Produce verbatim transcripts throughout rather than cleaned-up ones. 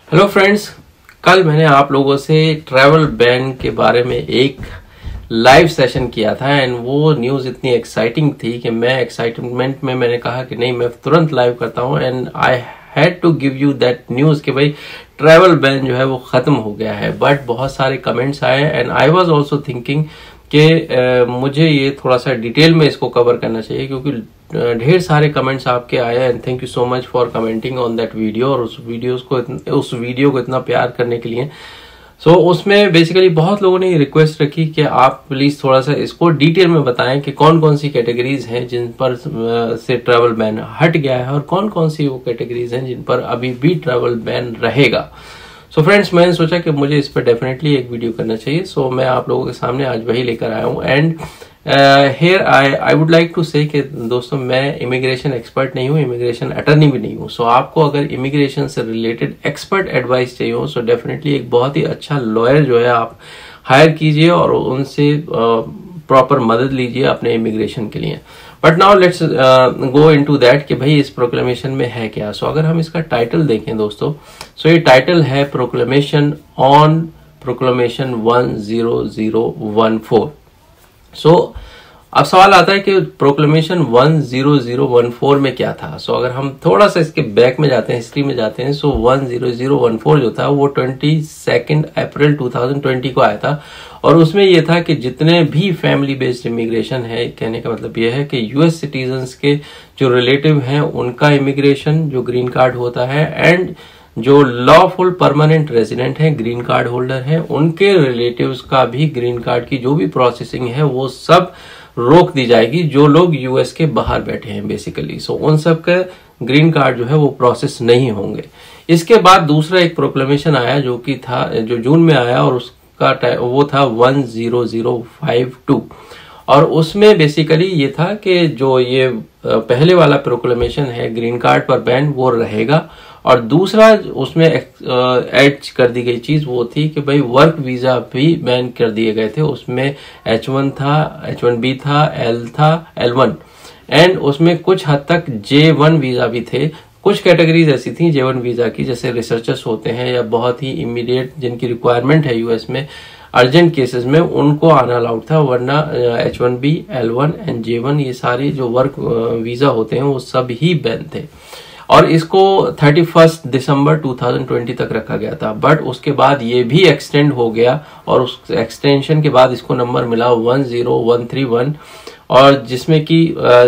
Hello friends, कल मैंने आप लोगों से ट्रैवल बैन के बारे में एक लाइव सेशन किया था एंड वो न्यूज़ इतनी एक्साइटिंग थी कि मैं एक्साइटमेंट में मैंने कहा कि नहीं, मैं तुरंत लाइव करता हूँ and I had to give you that news कि भाई ट्रैवल बैन जो है वो ख़त्म हो गया है। बट बहुत सारे कमेंट्स आए and I was also thinking कि मुझे ये थोड़ा सा डिटेल में इसको कवर करना चाहिए क्योंकि ढेर सारे कमेंट्स आपके आए and thank you so much for commenting on that video और उस वीडियोस को उस वीडियो को इतना प्यार करने के लिए। सो so, उसमें बेसिकली बहुत लोगों ने रिक्वेस्ट रखी कि आप प्लीज थोड़ा सा इसको डिटेल में बताएं कि कौन कौन सी कैटेगरीज हैं जिन पर से ट्रैवल बैन हट गया है और कौन कौन सी वो कैटेगरीज हैं जिन पर अभी भी ट्रैवल बैन रहेगा। सो so फ्रेंड्स, मैंने सोचा कि मुझे इस पर डेफिनेटली एक वीडियो करना चाहिए। सो so, मैं आप लोगों के सामने आज वही लेकर आया हूँ and here I I would like to say कि दोस्तों, मैं इमिग्रेशन एक्सपर्ट नहीं हूँ, इमिग्रेशन अटर्नी भी नहीं हूँ। सो so, आपको अगर इमिग्रेशन से रिलेटेड एक्सपर्ट एडवाइस चाहिए हो सो so डेफिनेटली एक बहुत ही अच्छा लॉयर जो है आप हायर कीजिए और उनसे प्रॉपर uh, मदद लीजिए अपने इमिग्रेशन के लिए। But now let's go into that कि भाई इस प्रोक्लेमेशन में है क्या। सो so, अगर हम इसका टाइटल देखें दोस्तों, सो so ये टाइटल है proclamation on proclamation one zero zero one four. So अब सवाल आता है कि proclamation one zero zero one four में क्या था। सो so, अगर हम थोड़ा सा इसके बैक में जाते हैं, हिस्ट्री में जाते हैं, so one zero zero one four जो था वो twenty second April two thousand twenty को आया था और उसमें यह था कि जितने भी फैमिली बेस्ड इमिग्रेशन है, कहने का मतलब यह है कि यूएस सिटीजन्स के जो रिलेटिव हैं उनका इमिग्रेशन जो ग्रीन कार्ड होता है एंड जो लॉफुल परमानेंट रेजिडेंट हैं, ग्रीन कार्ड होल्डर हैं, उनके रिलेटिव्स का भी ग्रीन कार्ड की जो भी प्रोसेसिंग है वो सब रोक दी जाएगी जो लोग यूएस के बाहर बैठे हैं बेसिकली। सो उन सब के ग्रीन कार्ड जो है वो प्रोसेस नहीं होंगे। इसके बाद दूसरा एक प्रोक्लेमेशन आया जो कि था जो जून में आया और उसका वो था one zero zero five two और उसमें बेसिकली ये था कि जो ये पहले वाला प्रोक्लेमेशन है ग्रीन कार्ड पर बैन वो रहेगा और दूसरा उसमें ऐड कर दी गई चीज वो थी कि भाई वर्क वीजा भी बैन कर दिए गए थे। उसमें एच वन था, एच वन बी था, एल था, एल वन एंड उसमें कुछ हद तक जे वन वीजा भी थे। कुछ कैटेगरीज ऐसी थी जे वन वीजा की, जैसे रिसर्चर्स होते हैं या बहुत ही इमीडिएट जिनकी रिक्वायरमेंट है यूएस में अर्जेंट केसेस में, उनको आना अलाउड था, वरना H one B, L one and J one ये सारे जो वर्क वीजा होते हैं वो सब ही बैन थे और इसको thirty first December two thousand twenty तक रखा गया था। बट उसके बाद ये भी एक्सटेंड हो गया और उस एक्सटेंशन के बाद इसको नंबर मिला one zero one three one और जिसमें कि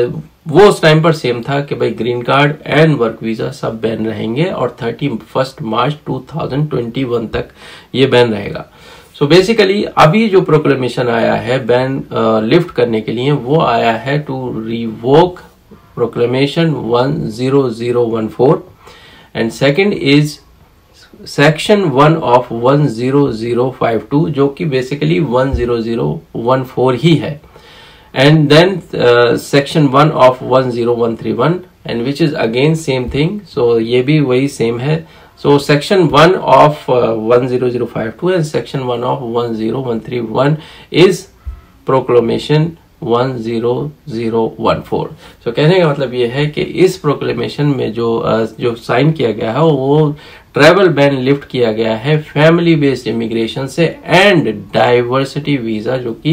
वो उस टाइम पर सेम था कि भाई green card and work visa सब बैन रहेंगे और thirty first March two thousand twenty one तक ये बैन रहेगा। सो so बेसिकली अभी जो प्रोक्लेमेशन आया है बैन लिफ्ट करने के लिए वो आया है to revoke Proclamation one zero zero one four and second is section one of one zero zero five two जो कि basically one zero zero one four ही है and then uh, section one of one zero one three one and which is again same thing। so ये भी वही same है। so section one of uh, one zero zero five two and section one of one zero one three one is proclamation one zero zero one four. So कहने का मतलब ये है कि इस प्रोक्लेमेशन में जो जो साइन किया गया है वो ट्रैवल बैन लिफ्ट किया गया है फैमिली बेस्ड इमिग्रेशन से एंड डाइवर्सिटी वीजा जो कि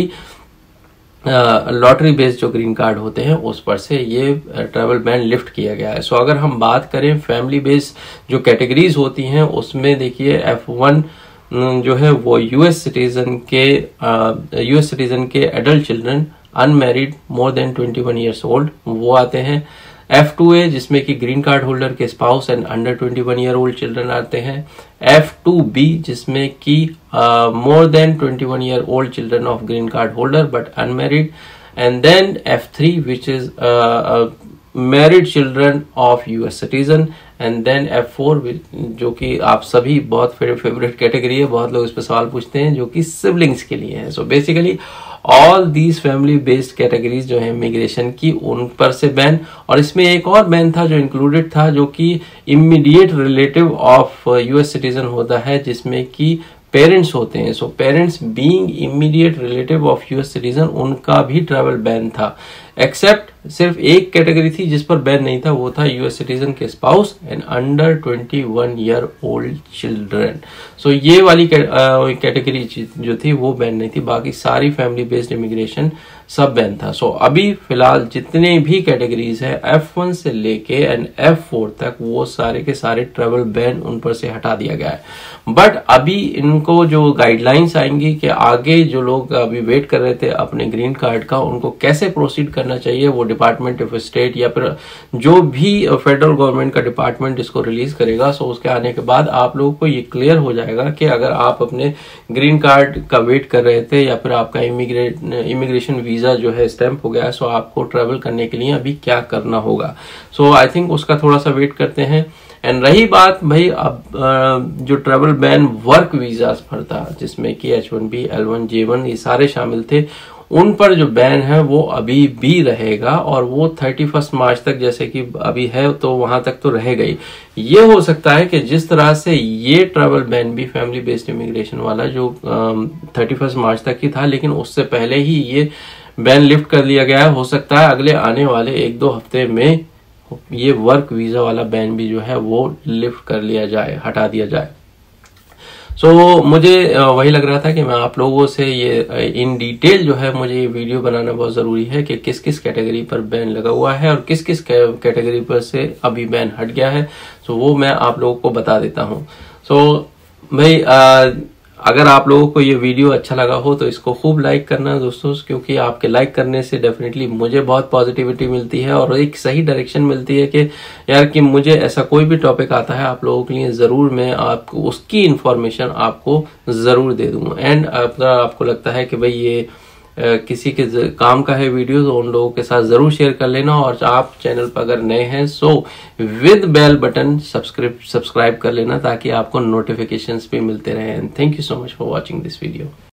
लॉटरी बेस्ड जो ग्रीन कार्ड होते हैं उस पर से ये ट्रैवल बैन लिफ्ट किया गया है। सो so, अगर हम बात करें फैमिली बेस्ड जो कैटेगरीज होती हैं उसमें देखिए एफ वन जो है वो यूएस सिटीजन के यूएस सिटीजन के adult children unmarried more than twenty one years old वो आते हैं। एफ टू ए जिसमें कि ग्रीन कार्ड होल्डर के spouse and under twenty one year old children आते हैं। एफ टू बी जिसमें कि more than twenty one year old children of green card holder but unmarried and then F three which is married children of US citizen and then F four जो कि आप सभी बहुत favourite category है, बहुत लोग इस पर सवाल पूछते हैं, जो कि सिबलिंग्स के लिए है। So basically all these family based categories जो है इमिग्रेशन की उन पर से बैन और इसमें एक और बैन था जो इंक्लूडेड था जो कि immediate relative of US citizen होता है जिसमें कि पेरेंट्स होते हैं, so parents being immediate relative of US citizen, उनका भी ट्रैवल बैन था। एक्सेप्ट सिर्फ एक कैटेगरी थी जिस पर बैन नहीं था, वो था यूएस सिटीजन के spouse and under twenty one year old children. So ये वाली कैटेगरी जो थी वो बैन नहीं थी, बाकी सारी फैमिली बेस्ड इमिग्रेशन सब बैन था। सो so, अभी फिलहाल जितने भी कैटेगरीज है एफ वन से लेके एंड एफ फोर तक, वो सारे के सारे ट्रैवल बैन उन पर से हटा दिया गया है। बट अभी इनको जो गाइडलाइंस आएंगी कि आगे जो लोग अभी वेट कर रहे थे अपने ग्रीन कार्ड का, उनको कैसे प्रोसीड करना चाहिए, वो डिपार्टमेंट ऑफ स्टेट या फिर जो भी फेडरल गवर्नमेंट का डिपार्टमेंट इसको रिलीज करेगा, सो उसके आने के बाद आप लोगों को ये क्लियर हो जाएगा कि अगर आप अपने ग्रीन कार्ड का वेट कर रहे थे या फिर आपका इमिग्रेट इमिग्रेशन वीजा जो है स्टैंप हो गया, सो आपको ट्रेवल करने के लिए अभी क्या करना होगा। सो आई थिंक उसका थोड़ा सा वेट करते हैं। एंड रही बात भाई अब जो ट्रेवल बैन वर्क वीजास पर था, जिसमें कि H one B, L one, J one ये सारे शामिल थे, उन पर जो बैन है वो अभी भी रहेगा और वो थर्टी फर्स्ट मार्च तक जैसे कि अभी है तो वहां तक तो रहेगा ही। ये हो सकता है कि जिस तरह से ये ट्रैवल बैन भी फैमिली बेस्ड इमिग्रेशन वाला जो थर्टी फर्स्ट मार्च तक ही था, लेकिन उससे पहले ही ये बैन लिफ्ट कर लिया गया है। हो सकता है अगले आने वाले एक दो हफ्ते में ये वर्क वीजा वाला बैन भी जो है वो लिफ्ट कर लिया जाए, हटा दिया जाए। सो so, मुझे वही लग रहा था कि मैं आप लोगों से ये इन डिटेल जो है मुझे ये वीडियो बनाना बहुत जरूरी है कि किस किस कैटेगरी पर बैन लगा हुआ है और किस किस कैटेगरी पर से अभी बैन हट गया है। सो so, वो मैं आप लोगों को बता देता हूँ। सो so, भाई आ, अगर आप लोगों को ये वीडियो अच्छा लगा हो तो इसको खूब लाइक करना दोस्तों, क्योंकि आपके लाइक करने से डेफिनेटली मुझे बहुत पॉजिटिविटी मिलती है और एक सही डायरेक्शन मिलती है कि यार कि मुझे ऐसा कोई भी टॉपिक आता है आप लोगों के लिए जरूर मैं आपको उसकी इंफॉर्मेशन आपको जरूर दे दूंगा। एंड अगर आपको लगता है कि भाई ये किसी के काम का है वीडियो तो उन लोगों के साथ जरूर शेयर कर लेना। और आप चैनल पर अगर नए हैं so with bell button subscribe subscribe कर लेना ताकि आपको नोटिफिकेशंस भी मिलते रहें। Thank you so much for watching this video.